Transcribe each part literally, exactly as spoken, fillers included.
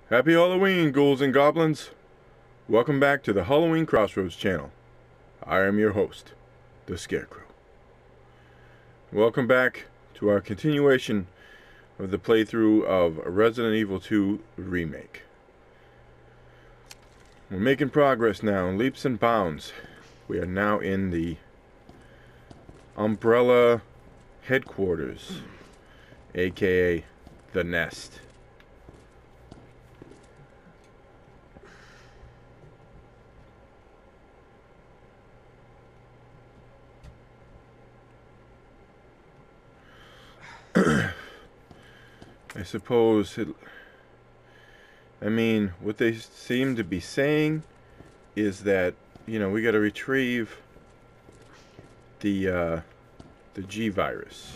Happy Halloween, ghouls and goblins! Welcome back to the Halloween Crossroads channel. I am your host, the Scarecrow. Welcome back to our continuation of the playthrough of Resident Evil two Remake. We're making progress now in leaps and bounds. We are now in the Umbrella headquarters, aka the Nest. I suppose it, I mean, what they seem to be saying is that, you know, we got to retrieve the uh, the G virus.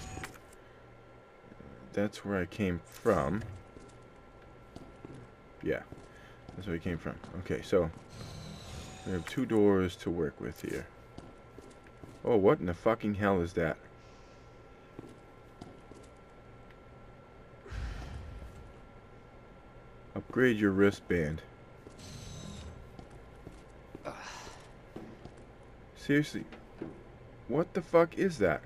That's where I came from. Yeah, that's where I came from. Okay, so we have two doors to work with here. Oh, what in the fucking hell is that? Upgrade your wristband. Seriously, what the fuck is that?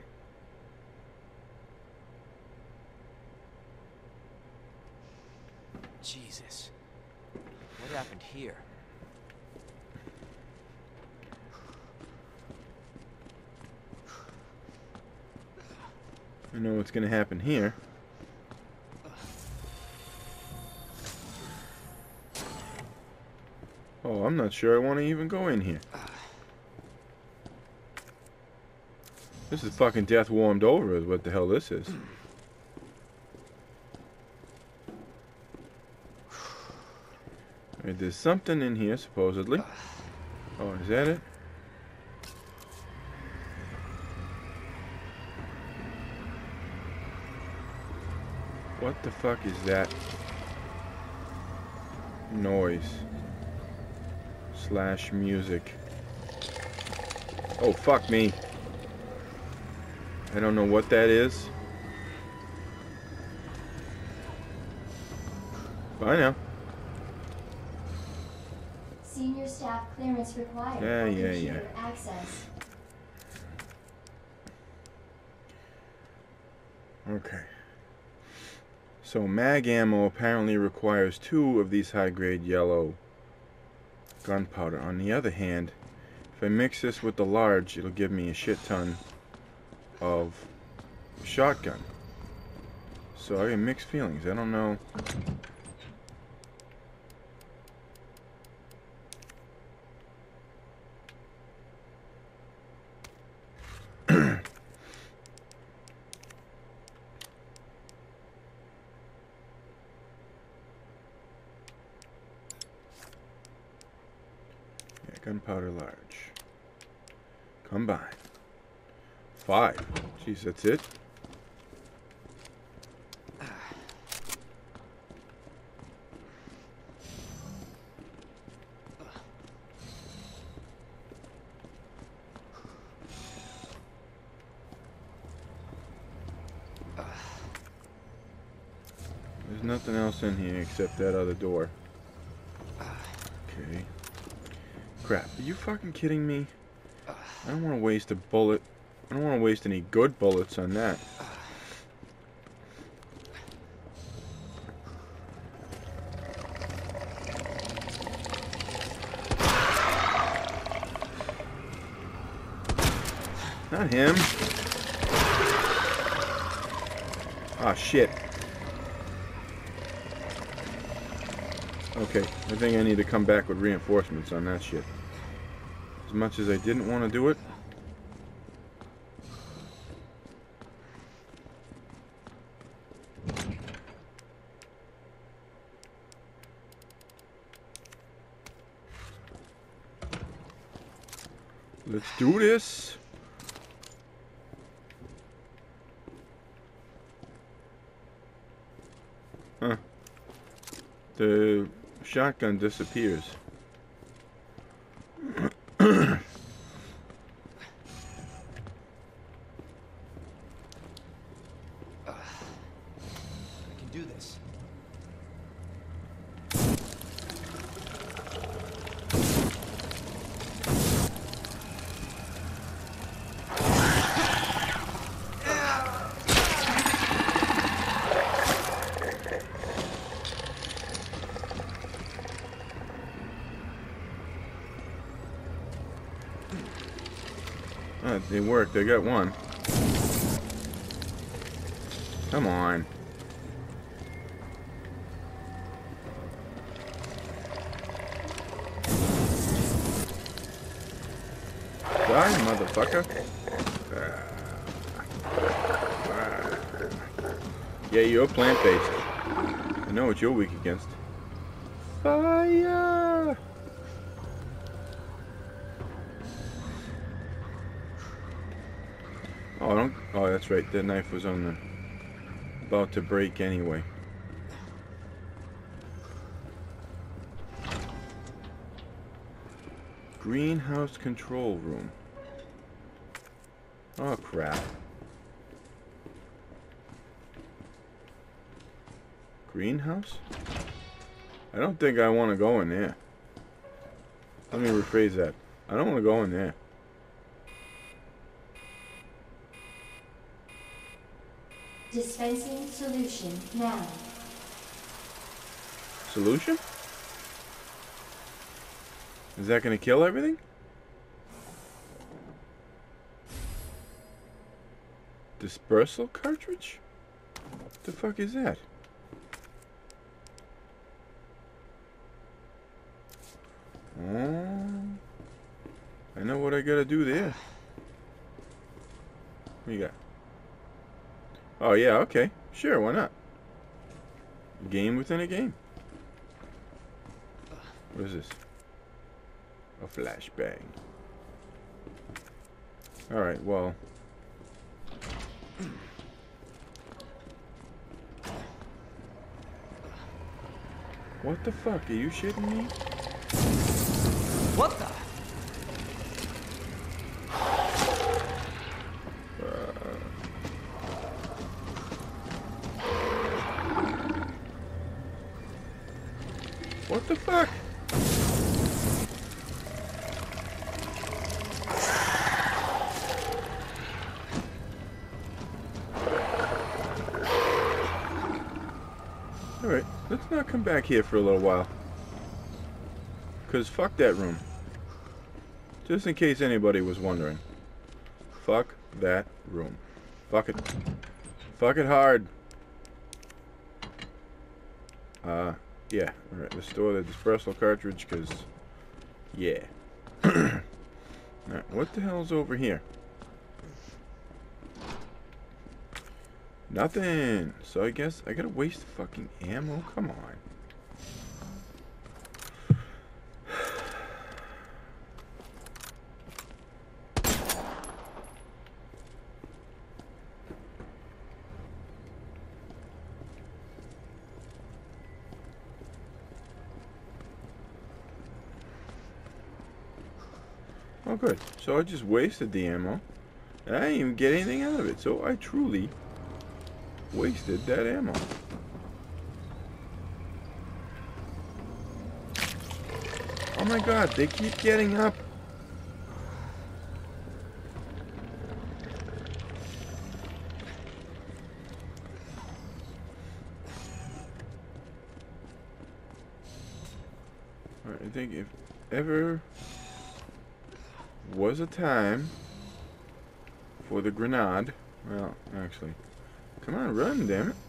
Jesus, what happened here? I know what's gonna happen here. Oh, I'm not sure I want to even go in here. This is fucking death warmed over is what the hell this is. Alright, there's something in here, supposedly. Oh, is that it? What the fuck is that noise? Slash music. Oh, fuck me. I don't know what that is. Bye now. Senior staff clearance required. Yeah, for yeah, computer yeah. access. Okay. So mag ammo apparently requires two of these high-grade yellow gunpowder. On the other hand, if I mix this with the large, it'll give me a shit ton of shotgun. So I have mixed feelings. I don't know. Gunpowder large. Combine. Five. Jeez, that's it? There's nothing else in here except that other door. Okay. Crap, are you fucking kidding me? I don't want to waste a bullet. I don't want to waste any good bullets on that. Not him. Ah, shit. Okay, I think I need to come back with reinforcements on that shit. As much as I didn't want to do it. Let's do this. Huh. The shotgun disappears. I can do this. Ah, they worked. I got one. Come on. Die, motherfucker. Yeah, you're plant-based. I know what you're weak against. Fire! Oh, I don't. Oh, that's right. That knife was on the about to break anyway. Greenhouse control room. Oh crap. Greenhouse? I don't think I want to go in there. Let me rephrase that. I don't want to go in there. Dispensing solution now. Solution? Is that going to kill everything? Dispersal cartridge? What the fuck is that? Oh, I know what I gotta do there. What you got? Oh yeah, okay. Sure, why not? Game within a game. What is this? A flashbang. Alright, well. What the fuck? Are you shitting me? What the? What the fuck? Alright, let's not come back here for a little while. Because fuck that room. Just in case anybody was wondering. Fuck that room. Fuck it. Fuck it hard. Uh, yeah. Alright, let's store the dispersal cartridge, because... Yeah. Alright, what the hell's over here? Nothing. So I guess I gotta waste fucking ammo? Come on. Oh good. So I just wasted the ammo. And I didn't even get anything out of it. So I truly wasted that ammo. Oh my god, they keep getting up. Alright, I think if ever was a time for the grenade, well, actually, come on, run, damn it.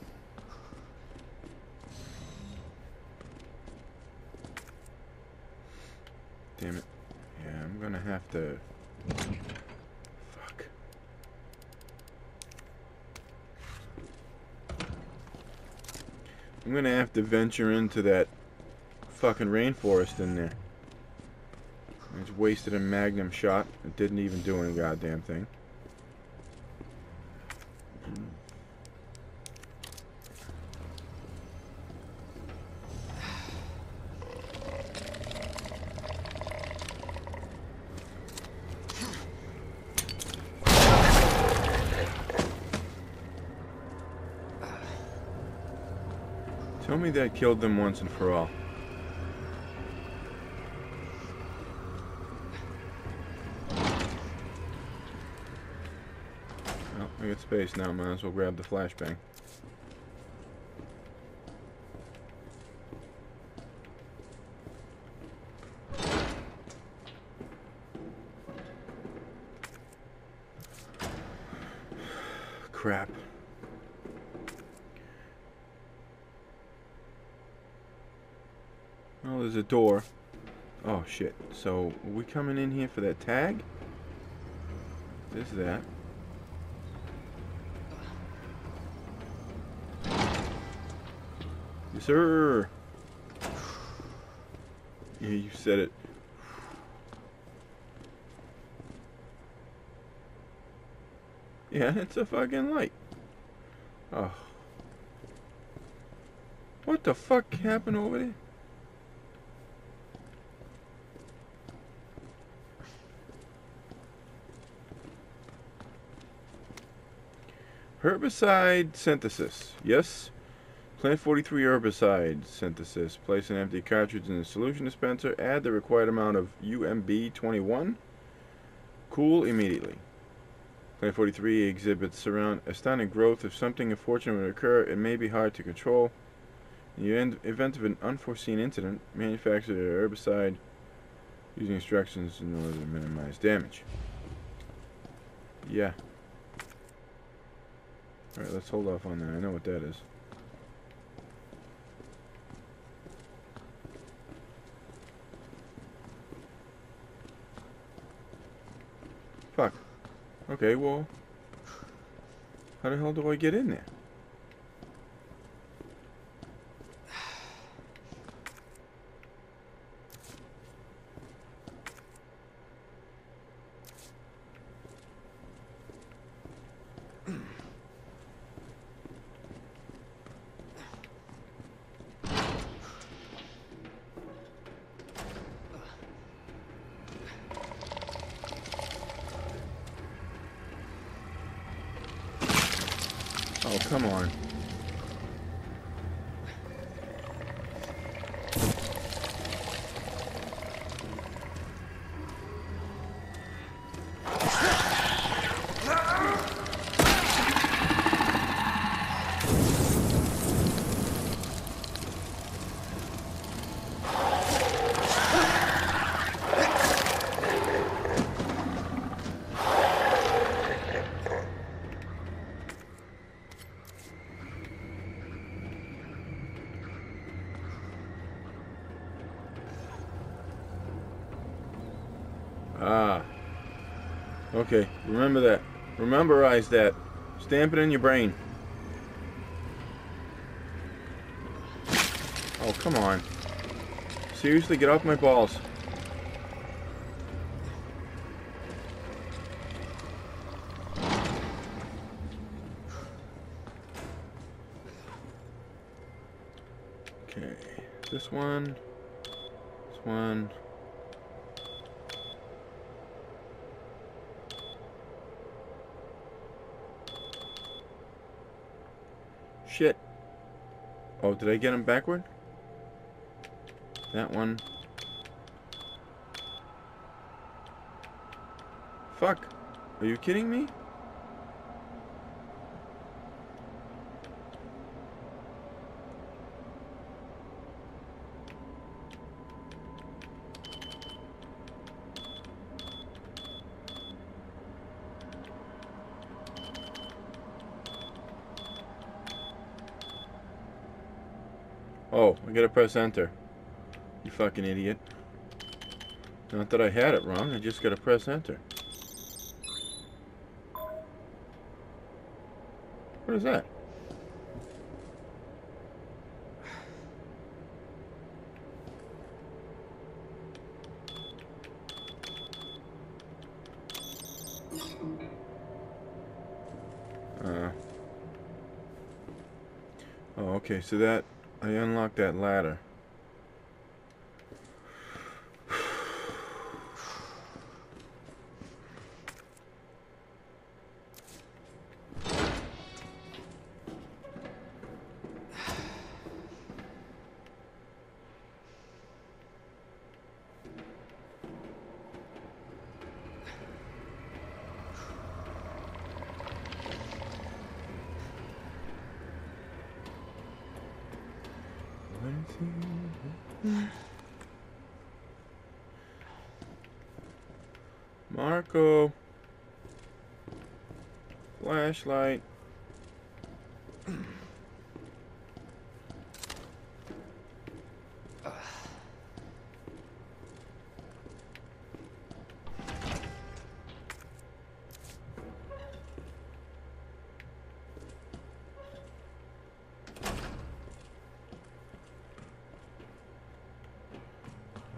Damn it. Yeah, I'm gonna have to... Fuck. I'm gonna have to venture into that fucking rainforest in there. I just wasted a magnum shot. It didn't even do any goddamn thing. Tell me that killed them once and for all. Well, I got space now, might as well grab the flashbang. crap. Oh, there's a door. Oh, shit. So, are we coming in here for that tag? There's that. Yes, sir. Yeah, you said it. Yeah, it's a fucking light. Oh. What the fuck happened over there? Herbicide synthesis. Yes. Plant forty-three herbicide synthesis. Place an empty cartridge in the solution dispenser. Add the required amount of U M B twenty-one. Cool immediately. Plant forty-three exhibits surround astounding growth. If something unfortunate would occur, it may be hard to control. In the event of an unforeseen incident, manufacture the herbicide using instructions in order to minimize damage. Yeah. Alright, let's hold off on that. I know what that is. Fuck. Okay, well, how the hell do I get in there? Oh, come on. Ah. Okay, remember that. Rememberize that. Stamp it in your brain. Oh, come on. Seriously, get off my balls. Okay, this one, this one. Shit. Oh, did I get him backward? That one. Fuck. Are you kidding me? Oh, I gotta press enter. You fucking idiot. Not that I had it wrong, I just gotta press enter. What is that? Uh. Oh, okay, so that I unlocked that ladder. Marco. Flashlight.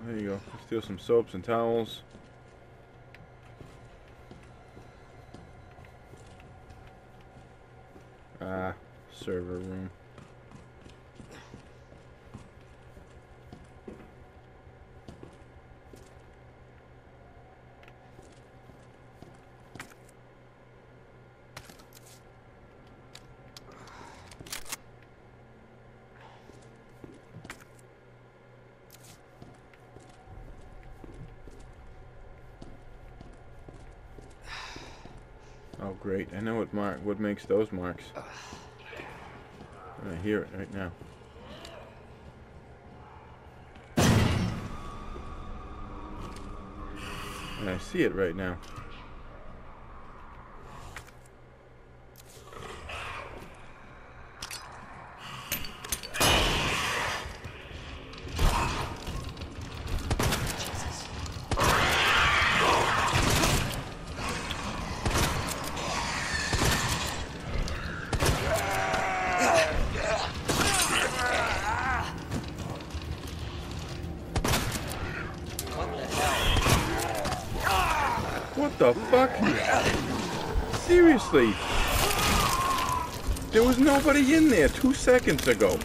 there you go. Steal some soaps and towels. Ah, server room. Oh great, I know what mark what makes those marks. I hear it right now. And I see it right now. What the fuck? Seriously? There was nobody in there two seconds ago.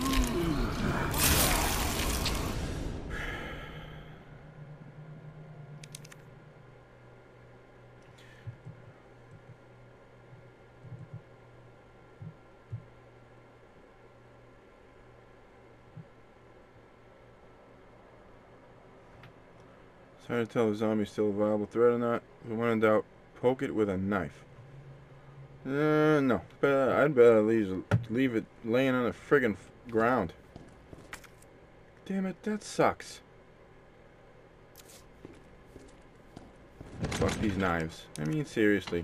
It's hard to tell if the zombie's still a viable threat or not. If when in doubt, poke it with a knife. Uh, no. Better, I'd better leave, leave it laying on the friggin' ground. Damn it, that sucks. Fuck these knives. I mean, seriously.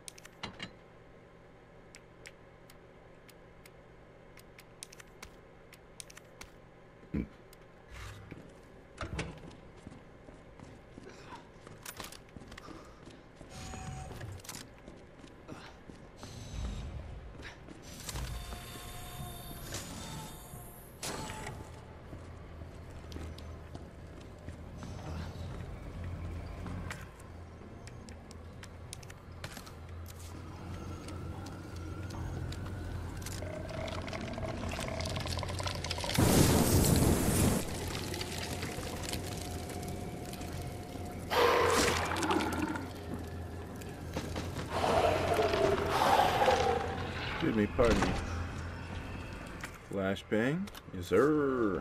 Excuse me, pardon me. Flashbang. Yes, sir.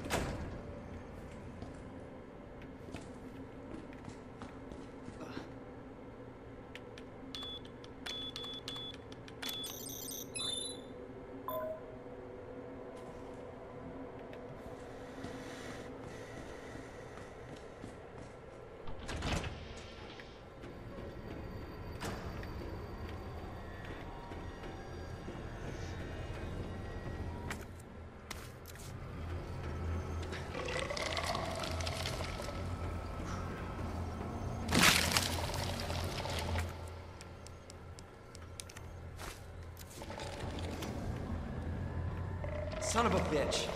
Son of a bitch.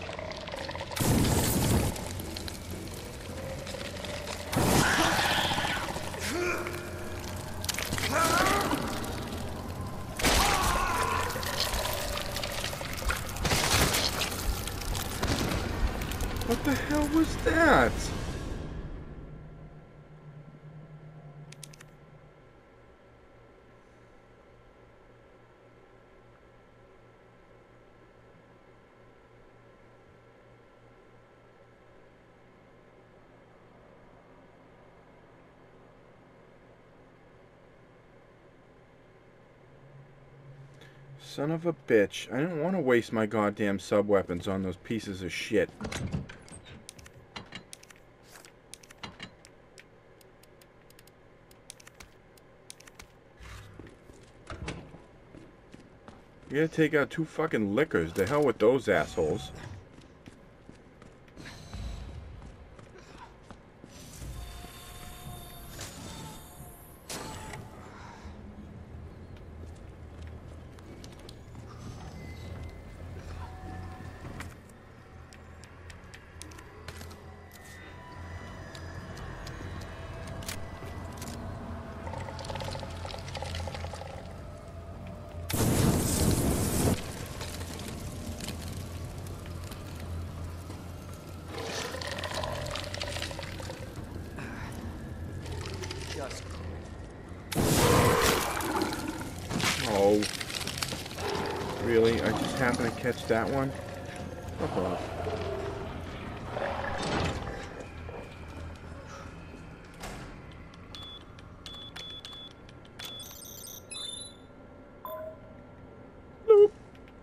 What the hell was that? Son of a bitch. I didn't want to waste my goddamn sub-weapons on those pieces of shit. You gotta take out two fucking liquors. The hell with those assholes. happen to catch that one? Fuck off. Bloop.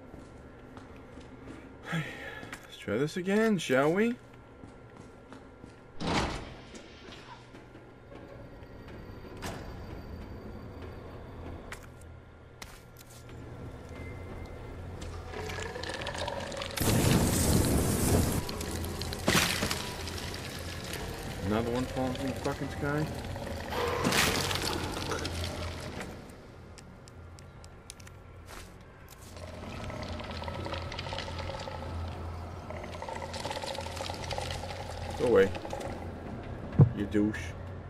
Let's try this again, shall we? Another one falling from the fucking sky. Go away, you douche.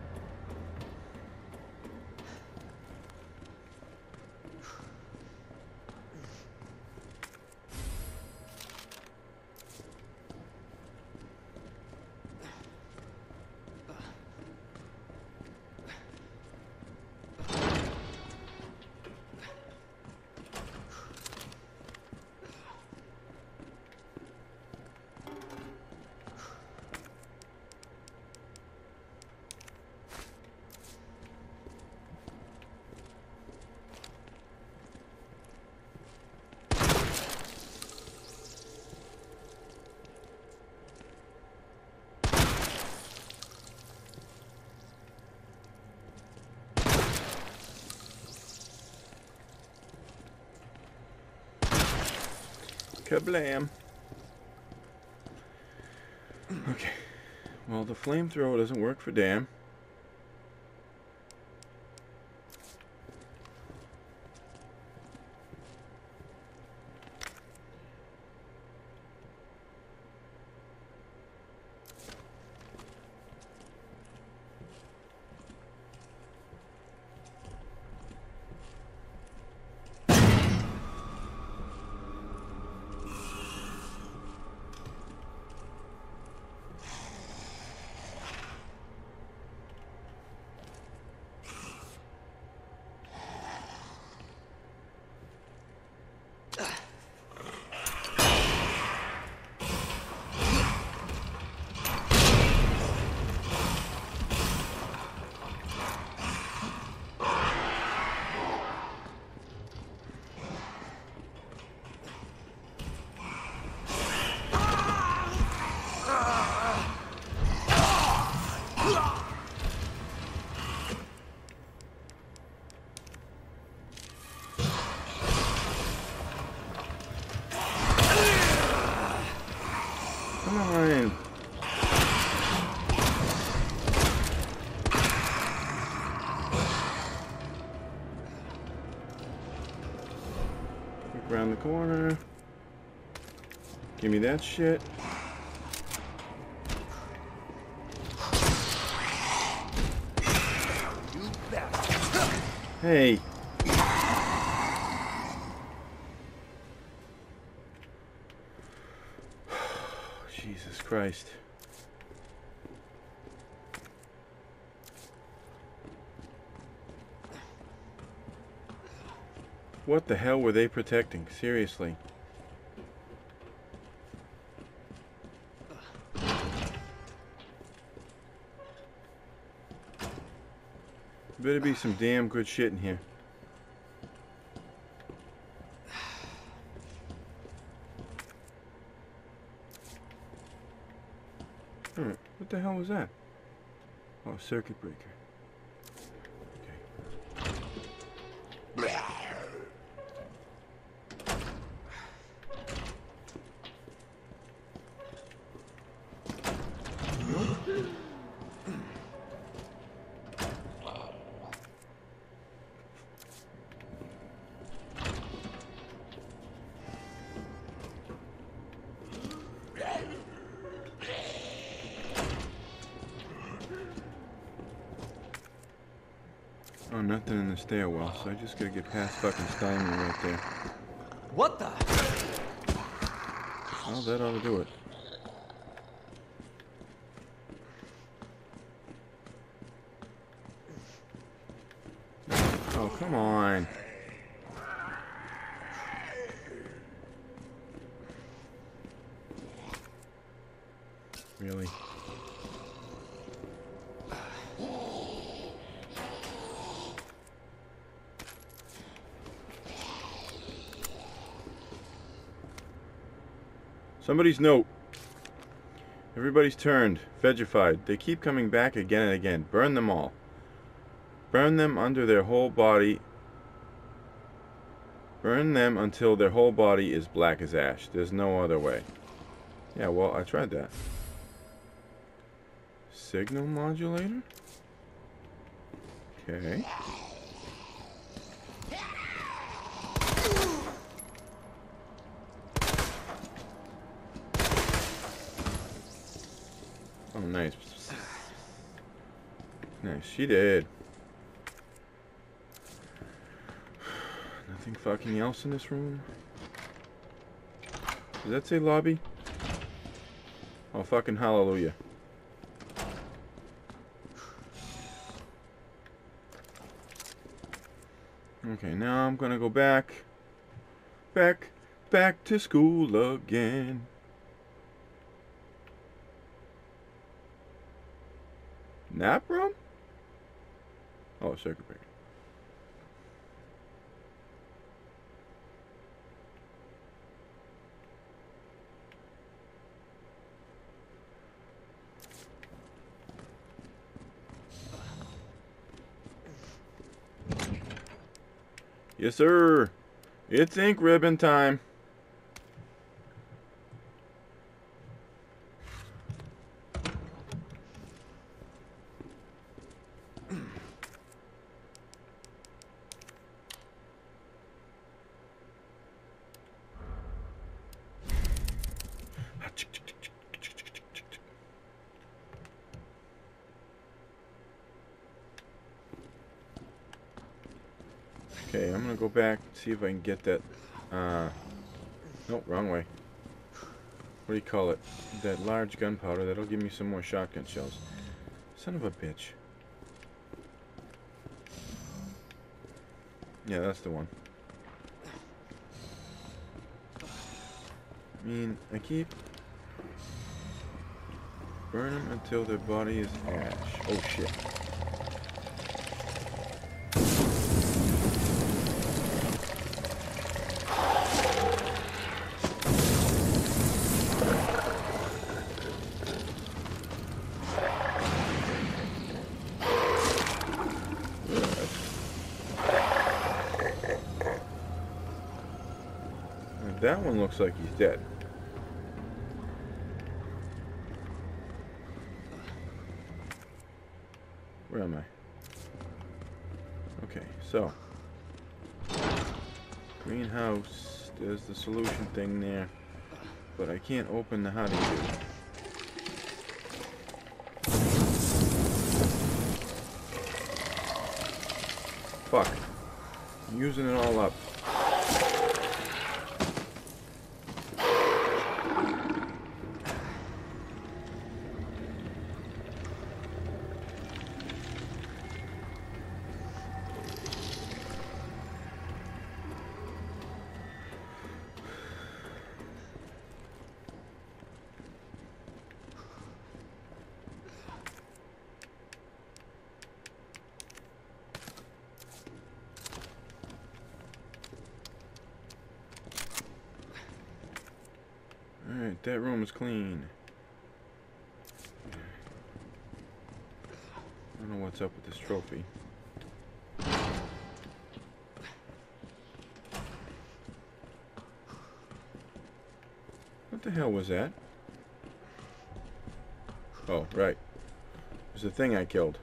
Kablam. Okay. Well, the flamethrower doesn't work for damn. Come on. Look around the corner. Give me that shit. Hey. Jesus Christ. What the hell were they protecting? Seriously. Better be some damn good shit in here. Hmm, what the hell was that? Oh, circuit breaker. Okay. Oh, nothing in the stairwell, so I just gotta get past fucking Steinman right there. What the? Well, that ought to do it. Oh, come on. Really? Somebody's note. Everybody's turned, vegified. They keep coming back again and again. Burn them all. Burn them under their whole body. Burn them until their whole body is black as ash. There's no other way. Yeah, well, I tried that. Signal modulator? Okay. Oh, nice. Nice, she did. Nothing fucking else in this room? Does that say lobby? Oh, fucking hallelujah. Okay, now I'm gonna go back. Back, back to school again. Nap room? Oh, circuit breaker. Yes, sir. It's ink ribbon time. Okay, I'm gonna go back and see if I can get that. Uh, nope, wrong way. What do you call it? That large gunpowder. That'll give me some more shotgun shells. Son of a bitch. Yeah, that's the one. I mean, I keep burn them until their body is ash. Oh shit. That one looks like he's dead. Where am I? Okay, so greenhouse, there's the solution thing there, but I can't open the how to use. Fuck. I'm using it all up. Alright, that room is clean. I don't know what's up with this trophy. What the hell was that? Oh, right. It was the thing I killed.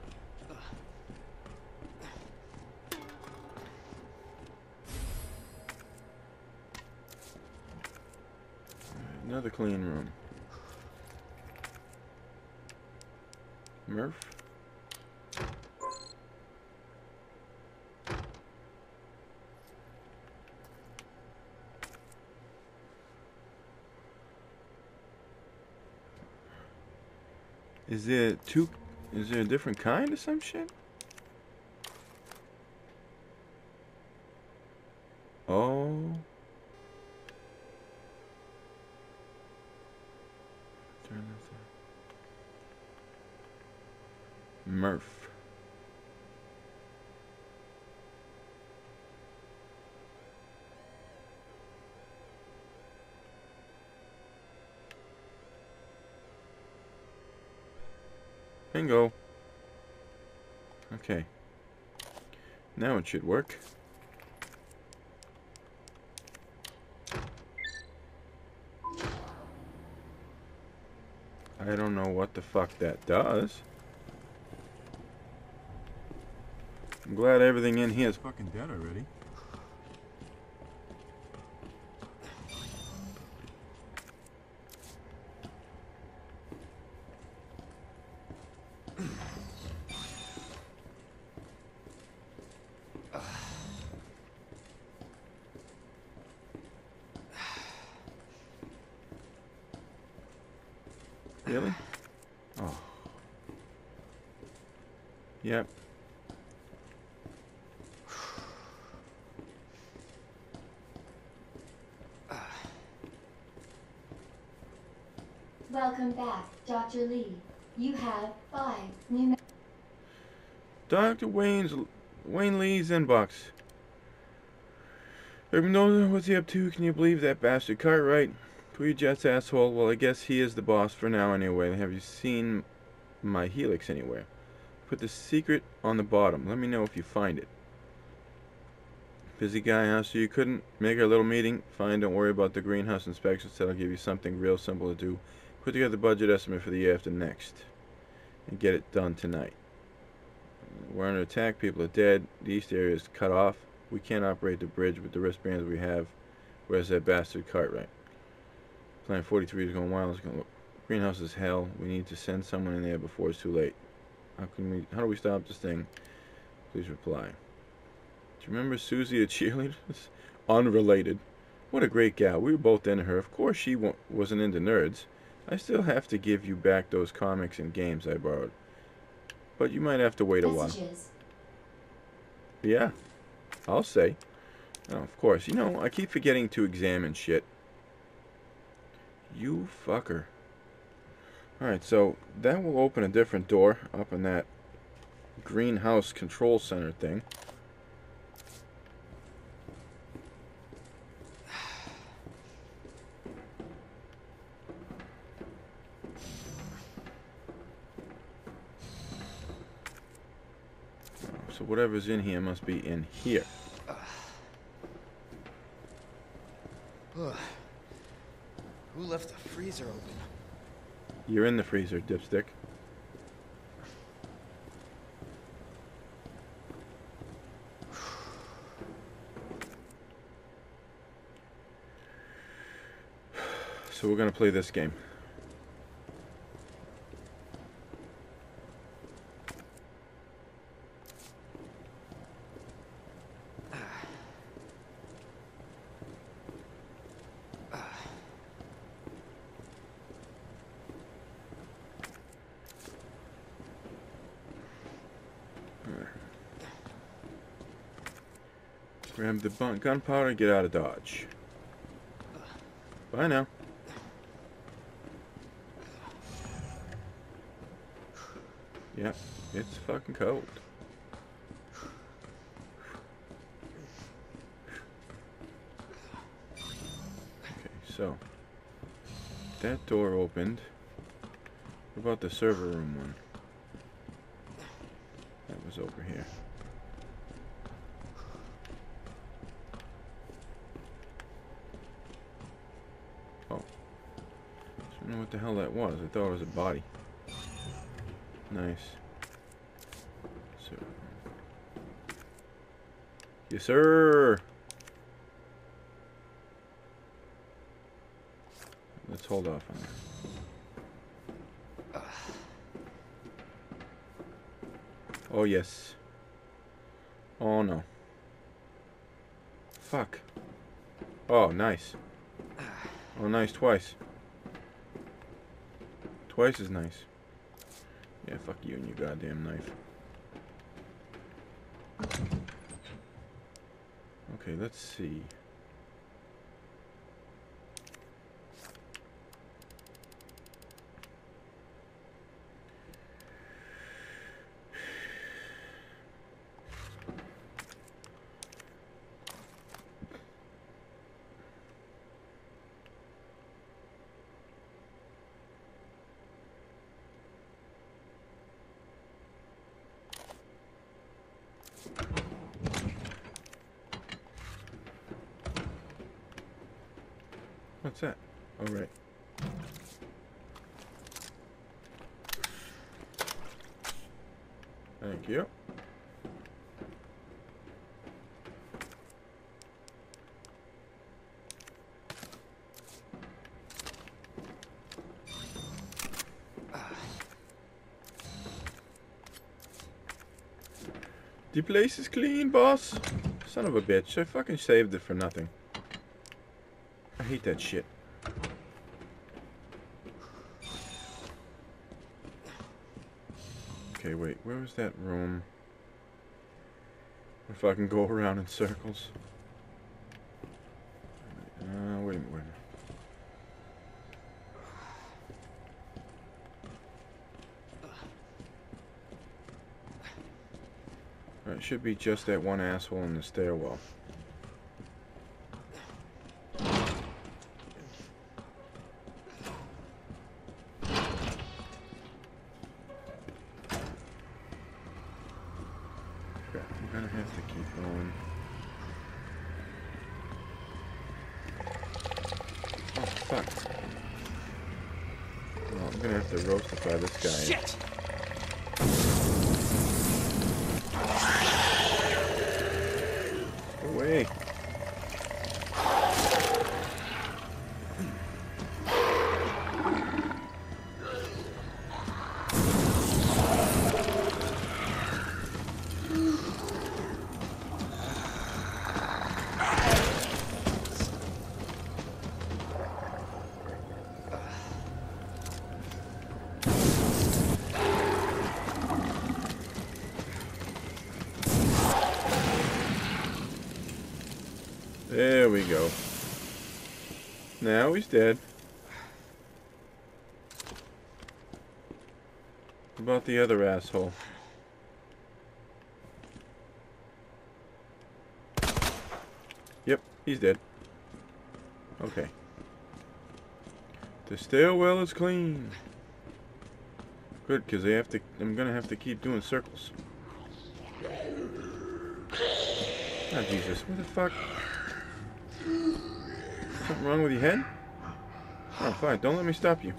Another clean room. Murph? Is there two? Is there a different kind of some shit? Oh. Turn this on. Murph. Bingo. Okay. Now it should work. I don't know what the fuck that does. I'm glad everything in here is fucking dead already. Really? Oh. Yep. Welcome back, Doctor Lee. You have five new. Doctor Wayne's Wayne Lee's inbox. Everyone knows what's he up to. Can you believe that bastard Cartwright? Jet's asshole. Well, I guess he is the boss for now anyway. Have you seen my helix anywhere? Put the secret on the bottom. Let me know if you find it. Busy guy, huh? So you couldn't make our little meeting? Fine, don't worry about the greenhouse inspection. Said I'll give you something real simple to do. Put together the budget estimate for the year after next. And get it done tonight. We're under attack. People are dead. The east area is cut off. We can't operate the bridge with the wristbands we have. Where's that bastard Cartwright? Plan forty-three is going wild. It's going greenhouse is hell. We need to send someone in there before it's too late. How can we? How do we stop this thing? Please reply. Do you remember Susie, the cheerleader? Unrelated. What a great gal. We were both into her. Of course she wasn't into nerds. I still have to give you back those comics and games I borrowed. But you might have to wait a while. Messages. Yeah, I'll say. Oh, of course. You know, I keep forgetting to examine shit. You fucker. Alright, so that will open a different door up in that greenhouse control center thing. So whatever's in here must be in here. Who left the freezer open? You're in the freezer, dipstick. So we're gonna play this game. Grab the bun gunpowder, get out of Dodge. Bye now. Yeah, it's fucking cold. Okay, so that door opened. What about the server room one? That was over here. Oh. I don't know what the hell that was. I thought it was a body. Nice. So. Yes, sir. Let's hold off on that. Oh, yes. Oh, no. Fuck. Oh, nice. Oh, nice twice. Twice as nice. Yeah, fuck you and your goddamn knife. Okay, let's see. What's that? Oh, right. Thank you. The place is clean, boss. Son of a bitch. I fucking saved it for nothing. I hate that shit. Okay, wait. Where was that room? If I can go around in circles. Uh, wait a minute, wait a minute. It should be just that one asshole in the stairwell. Okay, I'm gonna have to keep going. Oh, fuck. Well, I'm gonna have to roastify this guy. Shit! Away. There we go. Now he's dead. What about the other asshole? Yep, he's dead. Okay. The stairwell is clean. Good, because I have to. I'm gonna have to keep doing circles. Oh Jesus! What the fuck? Something wrong with your head? Oh, fine. Don't let me stop you.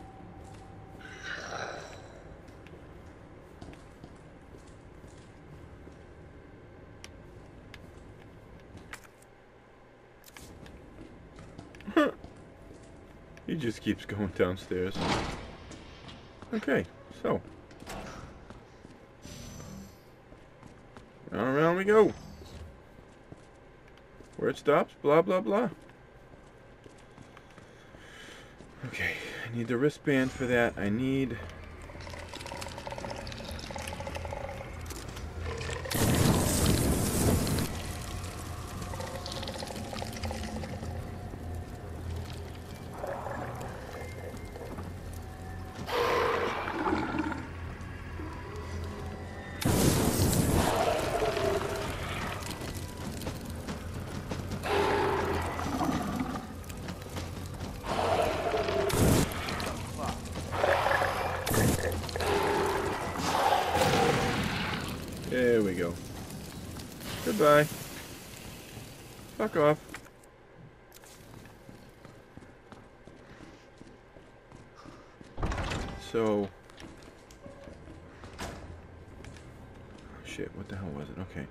He just keeps going downstairs. Okay, so. Around we go. Where it stops, blah, blah, blah. Okay, I need the wristband for that. I need... There we go. Goodbye. Fuck off. So... Shit, what the hell was it? Okay.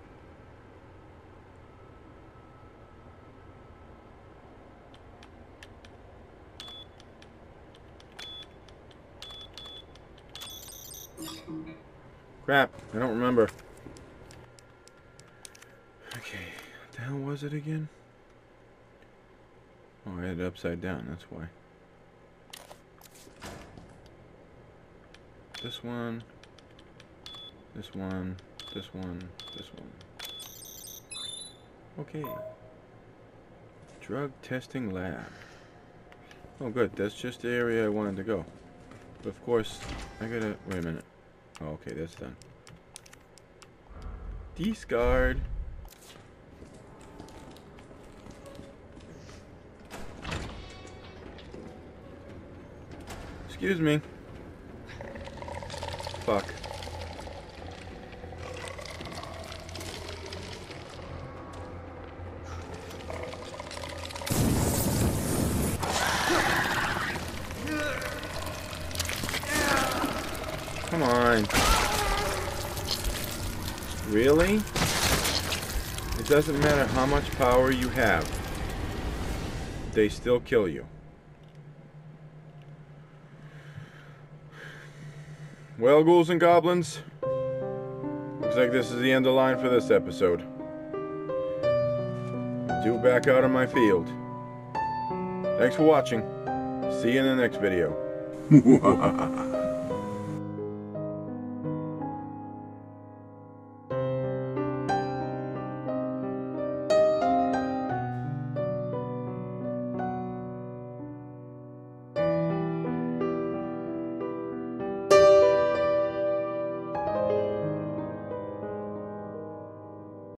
Crap, I don't remember. Okay, what the hell was it again? Oh, I had it upside down, that's why. This one, this one, this one, this one. Okay. Drug testing lab. Oh good, that's just the area I wanted to go. But of course, I gotta, wait a minute. Oh, okay, that's done. Discard. Excuse me. Fuck. Come on. Really? It doesn't matter how much power you have. They still kill you. Well, ghouls and goblins, looks like this is the end of the line for this episode. Due back out on my field. Thanks for watching. See you in the next video.